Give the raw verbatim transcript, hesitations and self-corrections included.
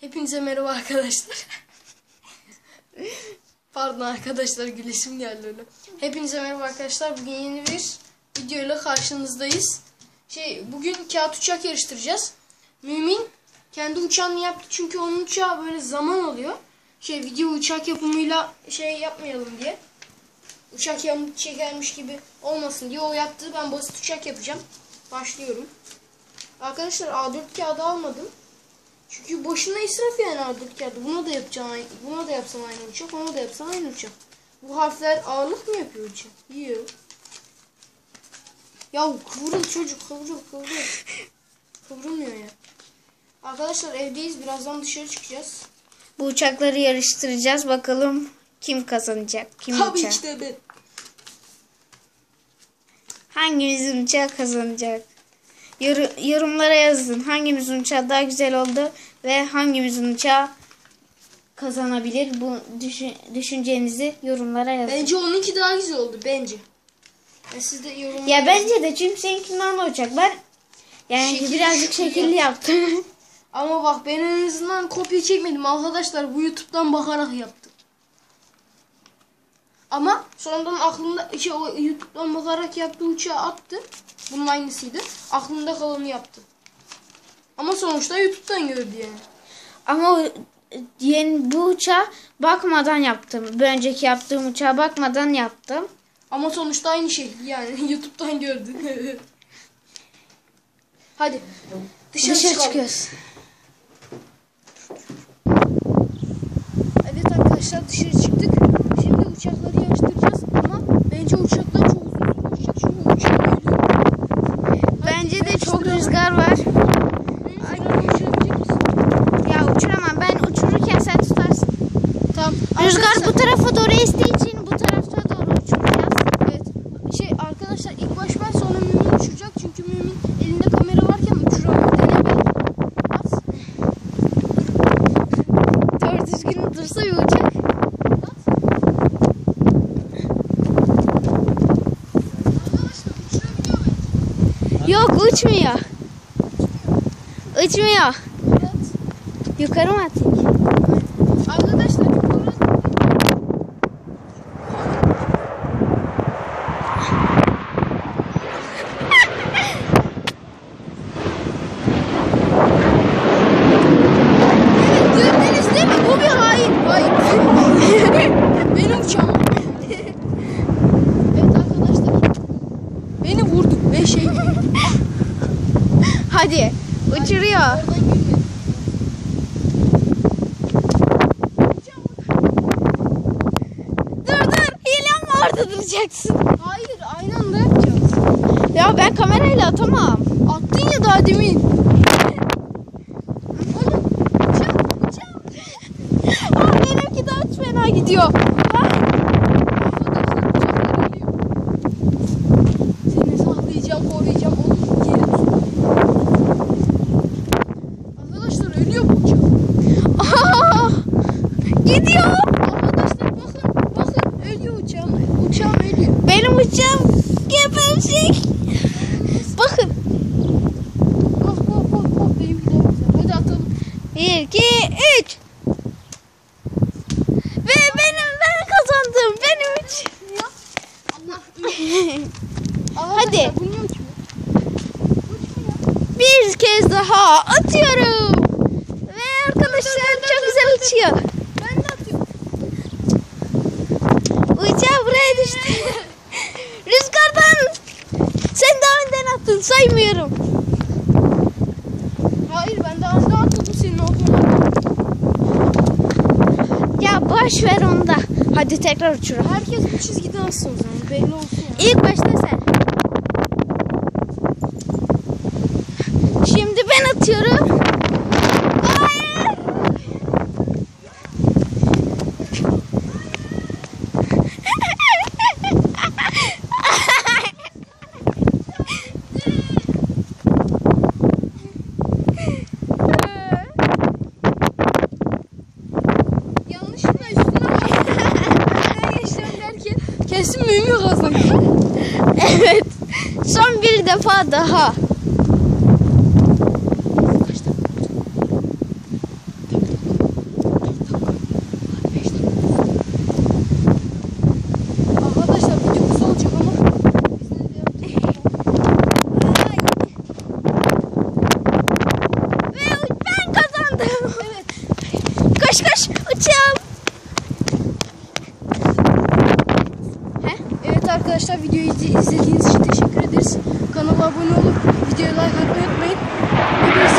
Hepinize merhaba arkadaşlar. Pardon arkadaşlar, gülesim geldi öyle. Hepinize merhaba arkadaşlar. Bugün yeni bir videoyla karşınızdayız. Şey, bugün kağıt uçak yarıştıracağız. Mümin kendi uçağını yaptı çünkü onun uçağı böyle zaman alıyor. Şey, video uçak yapımıyla şey yapmayalım diye. Uçak yapıp çekermiş gibi olmasın diye o yaptı. Ben basit uçak yapacağım. Başlıyorum. Arkadaşlar A dört kağıdı almadım. Çünkü boşuna israf yani A dört kağıdı. Buna da yapacağım, buna da yapsam aynı uçak, ona da yapsam aynı uçak. Bu harfler ağırlık mı yapıyor uçak? Yiyor. Ya kıvrıl çocuk, kıvrıl kıvrıl. Kıvrılmıyor ya. Arkadaşlar evdeyiz, birazdan dışarı çıkacağız. Bu uçakları yarıştıracağız. Bakalım kim kazanacak? Kim Tabii uçak? ki de ben. Hangimizin uçağı kazanacak? Yor yorumlara yazın. Hangimizin uçağı daha güzel oldu ve hangimizin uçağı kazanabilir? Bu düşün düşüncenizi yorumlara yazın. Bence onunki daha güzel oldu bence. Ya siz de yorumlara Ya yazın. bence de, çünkü seninkinden de uçak. Ben yani Şekil- birazcık şekilli yaptım. Ama bak, ben en azından kopya çekmedim arkadaşlar. Bu YouTube'dan bakarak yaptım. Ama sonradan aklımda şey, o YouTube'dan bakarak yaptığı uçağı attı. Bunun aynısıydı. Aklımda kalanı yaptı. Ama sonuçta YouTube'dan gördü yani. Ama o, yeni bu uçağa bakmadan yaptım. Bir önceki yaptığım uçağa bakmadan yaptım. Ama sonuçta aynı şey yani. YouTube'dan gördün. Hadi. Dışarı, Dışarı çıkalım. çıkıyoruz. Evet arkadaşlar, dışarı çıktık. Şimdi uçakları yarıştıracağız ama bence uçaklar çok uzun süre uçacak çünkü uçak geliyor. Bence de çok rüzgar var. Rüzgarı uçurabilecek misin? Ya uçuramam. Ben uçururken sen tutarsın. Tamam. Rüzgar Arkadaşlar- bu tarafa doğru estiği için bu tarafa doğru uçuracağız. Evet. Şey arkadaşlar, ilk baş ben, sonra Mümin uçuracak çünkü Mümin elinde kamera varken uçuramıyor. Dene be. At. Doğru düzgün dursa bir uçak. At. Arkadaşlar uçurabiliyor mu? Yok, uçmuyor. Uçmuyor. Evet. Yukarı mı atayım? Arkadaşlar yukarı. Gördünüz değil mi? Bu bir hain. Hayır. Benim uçağım. Evet arkadaşlar. Beni vurdu. Ve şey. Hadi. Uçuruyor. Oradan gülme. Dur dur. Hilem var, orada duracaksın. Hayır, aynı anda yapacağız. Ya ben kamerayla atamam. Attın ya daha demin. Oğlum uçak uçak. Aa, benimki daha fena gidiyor. Ha? Seni saklayacağım, koruyacağım. Oğlum geri tut. Arkadaşlar ölüyor bu uçak. Aa, gidiyor. Arkadaşlar bakın, bakın ölüyor uçağım. Uçağım ölüyor. Benim uçağım geberecek. Bakın. Bak bak bak bak, benim gidiyor. Hadi atalım. Bir, iki, üç. Ve benim, ben kazandım. Benim uç. Ya Allah ölüyor. Hadi. Arkadaşlar bu niye uçmuyor? Uçmuyor. Bir kez daha atıyorum. Ve arkadaşlar çok güzel uçuyor. Ben de atıyorum. Uçağı buraya düştü. Rüzgardan. Sen daha önden attın, saymıyorum. Hayır, ben daha önce atladım senin olduğunu. Ya boş ver onu da. Hadi tekrar uçuralım. Herkes bu çizgide alsın o zaman, belli olsun ya. İlk başta sen. Şimdi ben atıyorum. Hayır. Yanlışlıkla üstüne bak. Ben geçeceğim derken kesin Mümin kazandı. Evet. Son bir defa daha. koş koş uçalım. Evet arkadaşlar, videoyu izlediğiniz için teşekkür ederiz. Kanala abone olup videoya like atmayı unutmayın. Hepinize